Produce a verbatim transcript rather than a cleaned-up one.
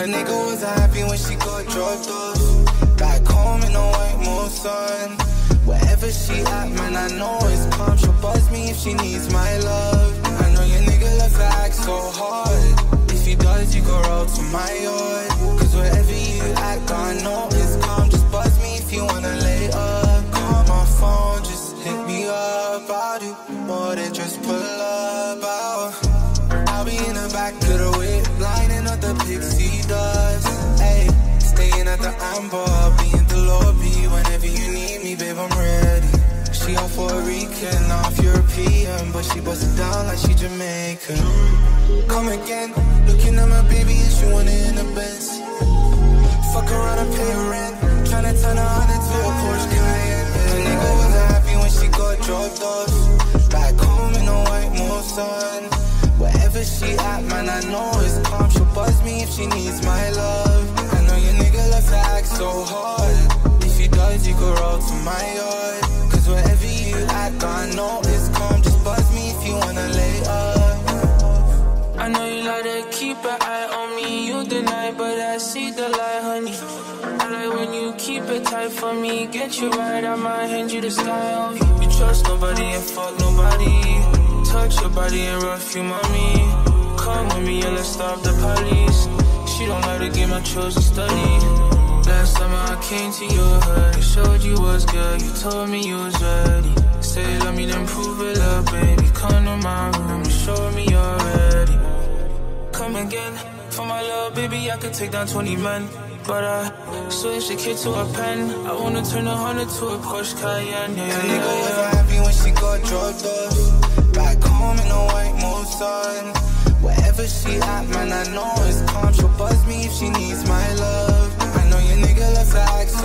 Her nigga was happy when she got dropped off. Back home in a white Mulsanne. Wherever she at, man, I know it's calm. She'll buzz me if she needs my love. I know your nigga loves to act so hard. If he does, you go roll to my yard. Cause wherever you at, I know it's calm. Just buzz me if you wanna lay up. Call my phone, just hit me up. I'll do more than just pull up. I'll, I'll be in the back of the whip, lining up the pixie dust. Ayy, staying at the Amber, I'll be in the lobby. Whenever you need me, babe, I'm ready. She half Puerto Rican, half European, but she bust it down like she Jamaican. Come again, looking at my baby and she want it in the Benz. Fuck around and pay rent, tryna turn a hundred to a Porsche Cayenne. The nigga was happy when she got dropped off. Back home in a white Mulsanne. Wherever she at, man, I know it's calm. She'll buzz me if she needs my love. I know your nigga loves to act so hard. If he does, you go roll to my yard. Cause wherever you at, I know it's calm. Just buzz me if you wanna lay up. I know you like to keep an eye on me. You deny, but I see the light, honey. I like when you keep it tight for me. Get you right, I might hand you the style. You trust nobody and fuck nobody. Touch your body and rough you, mommy. Come with me and let's stop the police. She don't like the game, I chose to study. Last time I came to your hood, I showed you what's good. You told me you was ready. Say love me, then prove it, love, baby. Come to my room and show me you're ready. Come again, for my love, baby, I could take down twenty men. But I switch the kid to a pen. I wanna turn a hundred to a Porsche Cayenne. Yeah, the yeah, nigga yeah. was happy when she got dropped off. Back home in a white Mulsanne. Wherever she at, man, I know it's calm. She'll buzz me if she needs my love. I know your nigga loves to act